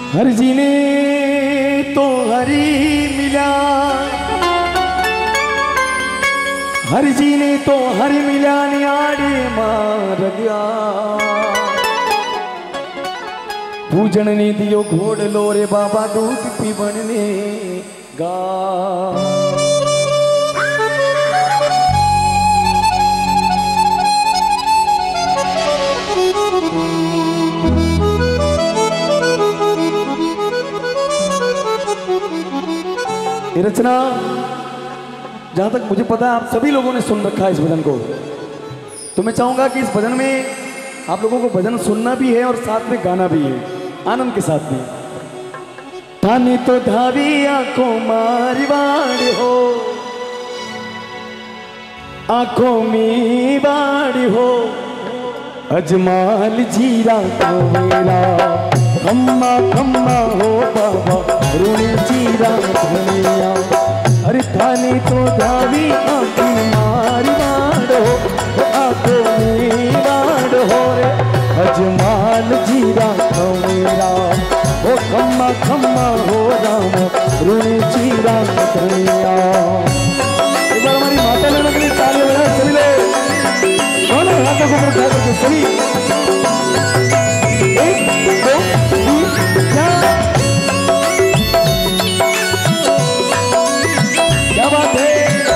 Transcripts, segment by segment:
हर जीने तो हरी मिला, हर जीने तो हरी मिला नियाड़े मार दिया। पूजन ने दियो घोड़ लो रे बाबा दूध पी बनने गा। ये रचना जहां तक मुझे पता है आप सभी लोगों ने सुन रखा है इस भजन को। तो मैं चाहूंगा कि इस भजन में आप लोगों को भजन सुनना भी है और साथ में गाना भी है, आनंद के साथ में। तानी तो धावी आंखों मारी बाड़ी हो, आंखों में बाड़ी हो, अजमाल जीरा तो मेरा खम्मा खम्मा हो बाबा रुणी जीरा धनिया। अरे थाने तो धावी आंखों मारी बाड़ो, आंखों में बाड़ हो रे अजमाल जीरा तो मेरा, ओ खम्मा खम्मा हो राम रुणी जीरा धनिया। एक बार हमारी माता लेने के लिए ताली बजा सभी लोग, दोनों हाथों को ऊपर उठा करके सभी। एक दो तीन चार, क्या बात है।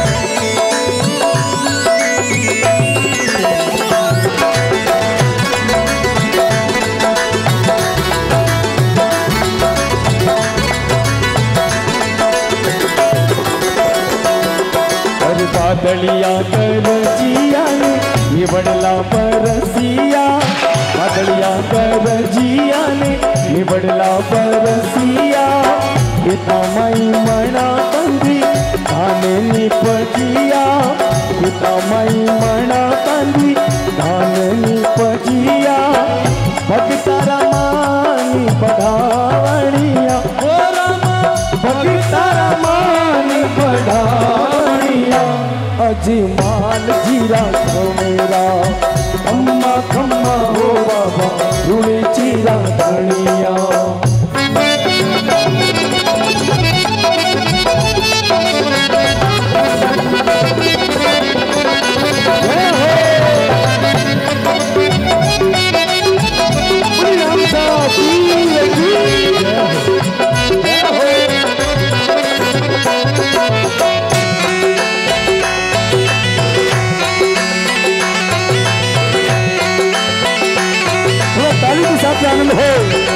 बादलिया कर जिया ने ये बड़ला परसिया, बादलिया कर जिया ने ये बड़ला परसिया। पिता माई मना बंदी धाने निपजिया, पिता माई मना बंदी धाने निपजिया। भगता रमानी बढ़ावणिया, ओ रामा भगता रमानी बढ़ावणिया। अजमाल जीरा तो मेरा खम्मा खम्मा हो बाबा रुणी जीरा धनिया। आनंद हो।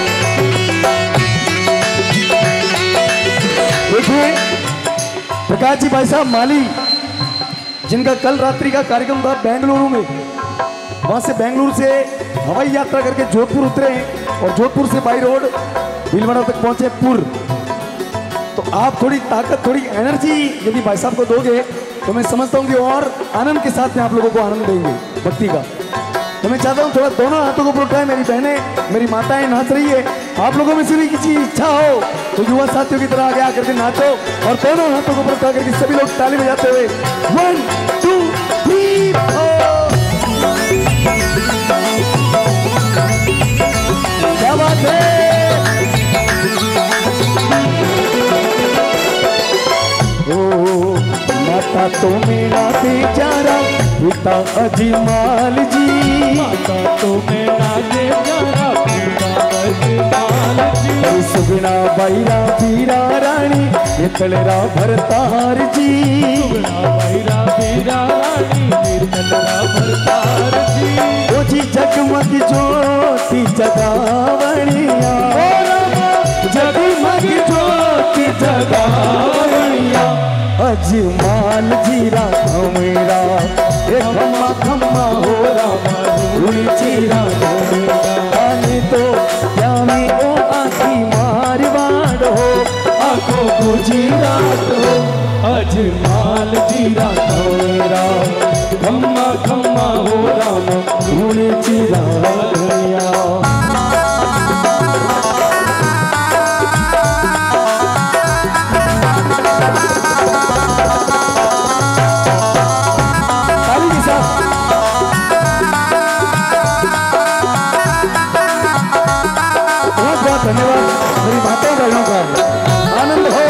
देखिए प्रकाश जी भाई साहब माली, जिनका कल रात्रि का कार्यक्रम था बेंगलुरु में, वहां से बेंगलुरु से हवाई यात्रा करके जोधपुर उतरे और जोधपुर से बाई रोड भीलवाड़ा तक पहुंचे पुर। तो आप थोड़ी ताकत थोड़ी एनर्जी यदि भाई साहब को दोगे तो मैं समझता हूँ कि और आनंद के साथ में आप लोगों को आनंद देंगे भक्ति का। तो मैं चाहता हूँ थोड़ा दोनों हाथों को उठाएं, मेरी बहनें मेरी माताएं नाच रही है। आप लोगों में से भी किसी इच्छा हो तो युवा साथियों की तरह आगे आकर के नाचो और दोनों हाथों को उठा करके सभी लोग ताली बजाते हुए 1 2 3 क्या बात है। ओ माता तो मेरा बेचारा पिता अजमाल जी, माता तो मेरा बेचारा पिता अजमाल जी। सुगना बैरा बीरा रानी निर्तलरा भरतार जी, सुगना बैरा बीरा रानी निर्तलरा भरतार जी। ओ जी जगमग ज्योति जगावणिया, जगमग ज्योति जगावणिया। अजमाल जीरा मेरा एक खम्मा खम्मा हो रामा रुणी जीरा मेरा। आने तो जाने ओ आखी मारवाड़ हो, आंखों को जीरा तो अजमाल जीरा मेरा खम्मा खम्मा हो रामा रुणी जीरा मेरा। बहुत बहुत धन्यवाद मेरी माता बहनों का। आनंद हो।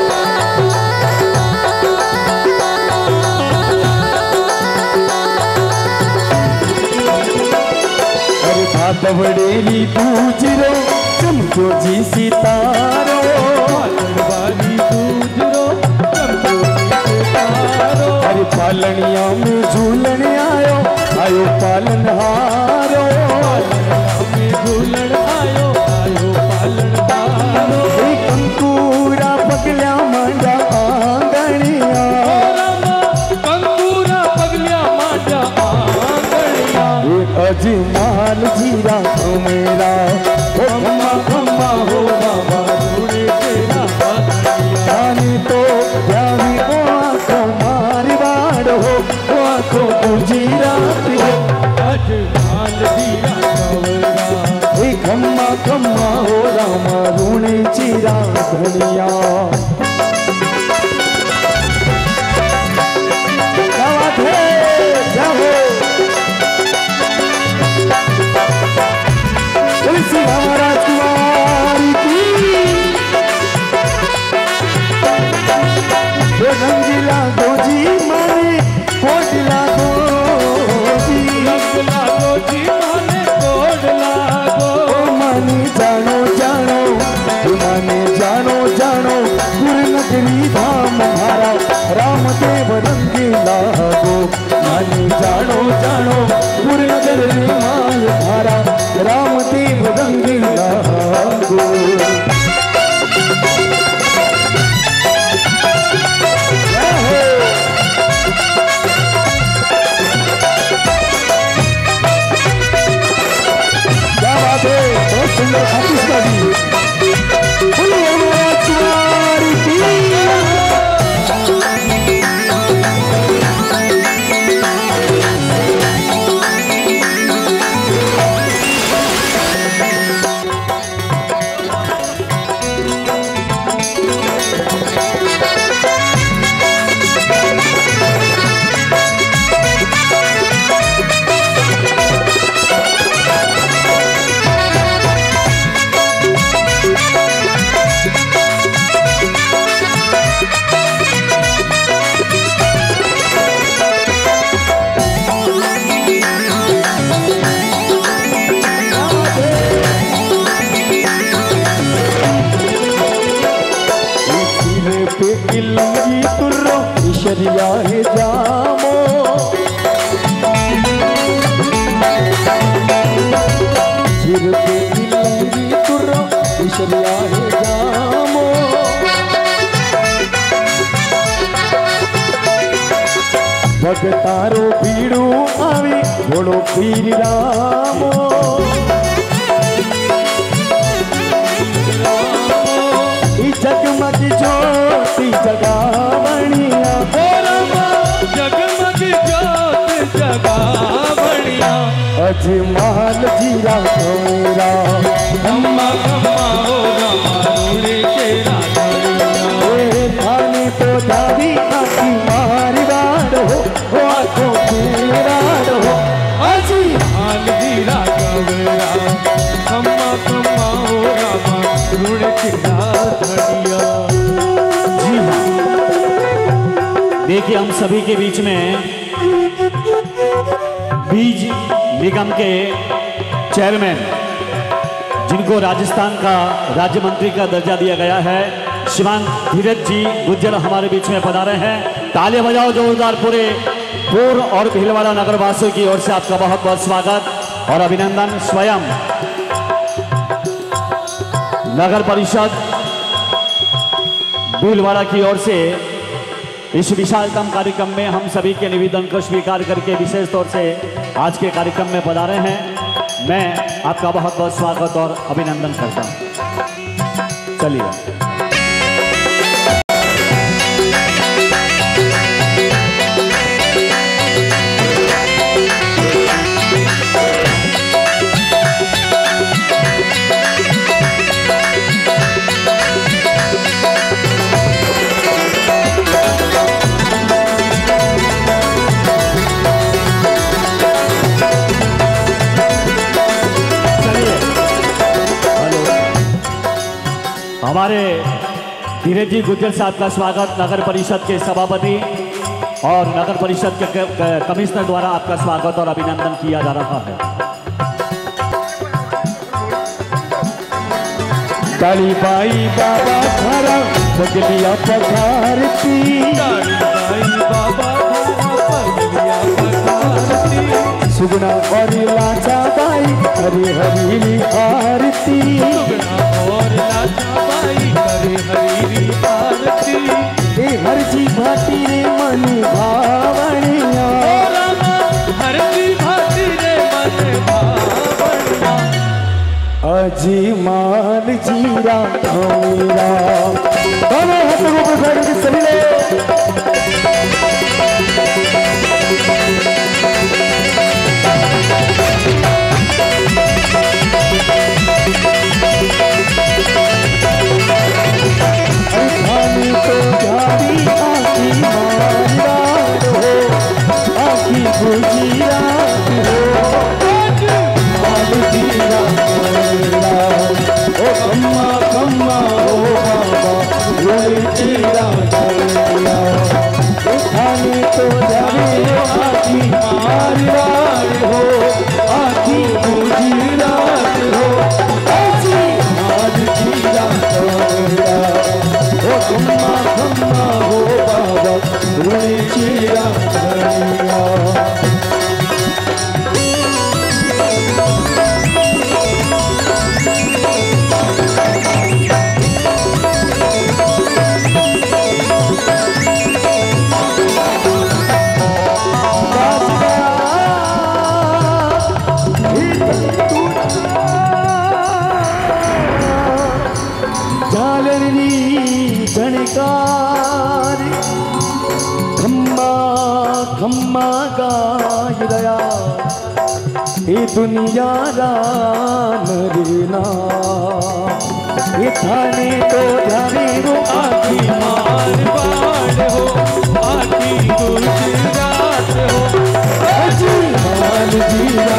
अरे बात बड़ेली पूजरो चमको जी सितारो, वाली पूजरो चमको जी सितारो। अरे पालनिया में झूलन आयो आयो पालन हारो, झूलन आयो आयो पालन हारो। कंकूरा पगल्या मांडा आंगणिया, कंकूरा पगल्या मांडा आंगणिया। अजमाल जीरा मेरा खम्मा खम्मा हो बाबा रूड़े तेरा जाने तो प्यारी आंखों मारी बाड़ हो, आंखों को जीरा अजमाल जीरा कवरा। खम्मा खम्मा हो रामा रूणे चीरा धनिया। क्या बात है, क्या हो तुलसी हमारा कुमारी की रंगीला दो जी माने कोटला दो जी, रंगला दो जी माने कोटला दो। माने जानो जानो माने जानो जानो गुरुनगरी धाम हमारा रामदेव रंगीला गो। माने जानो जानो गुरुनगरी माल हमारा रामदेव रंगीला गो। क्या बात है, बहुत सुंदर आतिशा जी। इलंगी तुर्रो ईश्वरिया है जामो, सिर पे इलंगी तुर्रो ईश्वरिया है जामो। भगतारो भीड़ू आवी घोड़ो पीर रामो, जगमग ज्योति जगावणिया, जगमग ज्योत जगावणिया। अजमाल जीरा मेरा खम्मा खम्मा हो रामा रूड़े तेरा धनिया। खाने तो दादी आखी मारी बाड़ हो, आंखों की राड़ हो। अजमाल जीरा कवरा। खम्मा खम्मा हो रामा रूड़े तेरा धनिया। जी हाँ, देखिए हम सभी के बीच में बीज निगम के चेयरमैन, जिनको राजस्थान का राज्य मंत्री का दर्जा दिया गया है, श्रीमान धीरज जी गुज्जर हमारे बीच में पधारे हैं। तालियां बजाओ जोरदार पूरे पूर्व और भीलवाड़ा नगर वासियों की ओर से आपका बहुत बहुत स्वागत और अभिनंदन। स्वयं नगर परिषद भीलवाड़ा की ओर से इस विशालतम कार्यक्रम में हम सभी के निवेदन को स्वीकार करके विशेष तौर से आज के कार्यक्रम में पधारे हैं। मैं आपका बहुत बहुत स्वागत और अभिनंदन करता हूं। चलिए हमारे धीरज जी गुज्जर साहब का स्वागत नगर परिषद के सभापति और नगर परिषद के कमिश्नर द्वारा आपका स्वागत और अभिनंदन किया जा रहा है। काली बाई बाबा थारा पगलिया पधारती, काली बाई बाबा थारा पगलिया पधारती, सुगना और लाचा बाई हरे हरी आरती, सुगना और लाचा बाई हरे हरी आरती, ए हर जी भाटी रे मन भावनिया, हर जी भाटी रे मन भावनिया, अजी मान जीरा मेरा। दोनों हाथों को ऊपर करके सभी ले अखानी तो जारी आखी मारा हो, आखी गुजीरा हो, मान जीरा ओ कम्मा कम्मा हो बाबा रोई चीरा चलिया, उठाने तो जाने आखी मारा हो, आखी गुजीरा हो, ऐसी मान जीरा चलिया, ओ कम्मा कम्मा हो बाबा रोई चीरा चलिया। खम्मा खम्मा गाय दया ये दुनिया राम रीना, ये थाने तो जाने वो आखी मार बाड़ हो, आखी गुजरात हो, अजी मान जीरा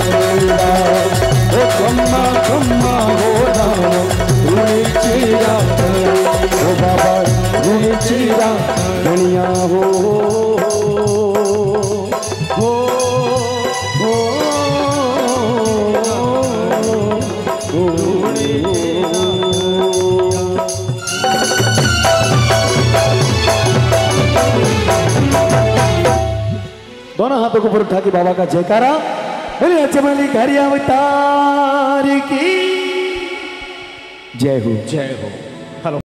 ओ खम्मा खम्मा हो राम रुणी चीरा ओ बाबा रुणी चीरा धनिया हो दोनों हाथों को ऊपर उठा के बाबा का जयकारा बोले। अजमली घरी अवतार की जय हो, जय हो।